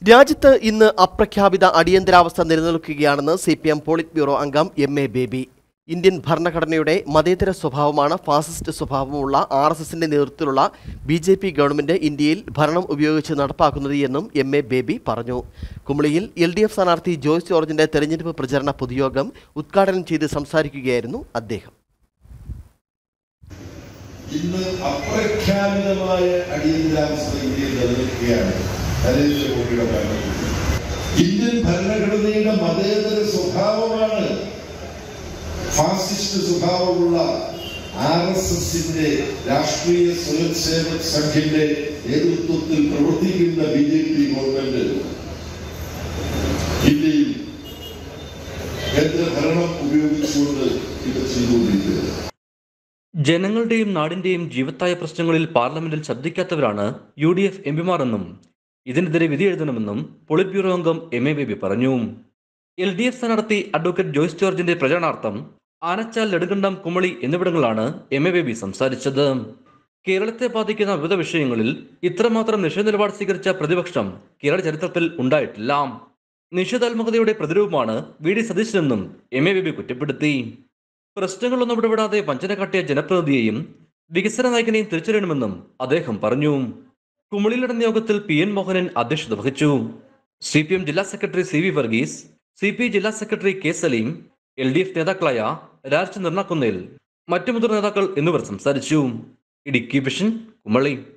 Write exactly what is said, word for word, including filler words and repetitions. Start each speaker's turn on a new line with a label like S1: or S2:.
S1: രാജ്യത്ത് ഇന്ന് അപ്രഖ്യാപിത അടിയന്തരാവസ്ഥ നിലനിൽക്കുകയാണെന്ന് C P M polit bureau അംഗം എം എ ബേബി. ഇന്ത്യൻ ഭരണഘടനയുടെ മതേതര സ്വഭാവമാണ് ഫാസിസ്റ്റ് സ്വഭാവമുള്ള ആർ എസ് എസിന്റെ നേതൃത്വത്തിലുള്ള ബി ജെ പി ഗവൺമെന്റ് ഇന്ത്യയിൽ ഭരണം ഉപയോഗിച്ച് നടപ്പാക്കുന്നത് എന്നും എം എ ബേബി പറഞ്ഞു. കുമളിയിൽ എൽ ഡി എഫ് സ്ഥാനാർത്ഥി ജോയ്സ് ജോർജിന്റെ തെരഞ്ഞെടുപ്പ് പ്രചരണ പൊതുയോഗം ഉദ്ഘാടനം ചെയ്ത് സംസാരിക്കുകയായിരുന്നു അദ്ദേഹം.
S2: ഇന്ന് അപ്രഖ്യാപിതമായ അടിയന്തരാവസ്ഥ ഇന്ത്യയിൽ നിലനിൽക്കുകയാണ്. നരേന്ദ്രമോദിയുടെ ഭരണത്തിൽ ഇന്ത്യൻ ഭരണഘടനയുടെ മതേതര സ്വഭാവമാണ് ഫാസിസ്റ്റ് സ്വഭാവമുള്ള ആർ എസ് എസിന്റെ രാഷ്ട്രീയ സ്വയംസേവക് സംഘിന്റെ നേതൃത്വത്തിൽ പ്രവർത്തിക്കുന്ന ബി ജെ പി ഗവൺമെന്റ് ഇന്ത്യയിൽ കേന്ദ്രഭരണം ഉപയോഗിച്ചുകൊണ്ട് ഇത് ചെയ്തുകൊണ്ടിരിക്കുന്നത്.
S3: ജനങ്ങളുടെയും നാടിന്റെയും ജീവത്തായ പ്രശ്നങ്ങളിൽ പാർലമെന്റിൽ ശബ്ദിക്കാത്തവരാണ് യു ഡി എഫ് എംപിമാർ എന്നും ഇതിനെതിരെ വിധി എഴുതണമെന്നും പോളിറ്റ് ബ്യൂറോ അംഗം എം എ ബേബി പറഞ്ഞു. എൽ ഡി എഫ് സ്ഥാനാർത്ഥി അഡ്വക്കേറ്റ് ജോയ്സ് ജോർജിന്റെ പ്രചരണാർത്ഥം ആനച്ചാൽ, നെടുങ്കണ്ടം, കുമളി എന്നിവിടങ്ങളാണ് എം എ ബേബി സംസാരിച്ചത്. കേരളത്തെ ബാധിക്കുന്ന വിവിധ വിഷയങ്ങളിൽ ഇത്രമാത്രം നിഷേധ നിലപാട് സ്വീകരിച്ച പ്രതിപക്ഷം കേരള ചരിത്രത്തിൽ ഉണ്ടായിട്ടില്ല. നിഷേധാത്മകതയുടെ പ്രതിരൂപമാണ് വി ഡി സതീശനെന്നും എം എ ബേബി കുറ്റപ്പെടുത്തി. പ്രശ്നങ്ങളൊന്നും ഇടപെടാതെ വഞ്ചന കാട്ടിയ ജനപ്രതിനിധിയെയും വികസന നായകനെയും തിരിച്ചറിയണമെന്നും അദ്ദേഹം പറഞ്ഞു. കുമളിയിൽ നടന്ന യോഗത്തിൽ പി എൻ മോഹനൻ അധ്യക്ഷത വഹിച്ചു. സി പി എം ജില്ലാ secretary C V Varghese, C P ജില്ലാ secretary K Saleem, L D F നേതാക്കളായ രാജ് നിർണക്കുന്നേൽ, മറ്റു മുതിർന്ന നേതാക്കൾ എന്നിവർ സംസാരിച്ചു. ഇടുക്കി വിഷൻ, കുമളി.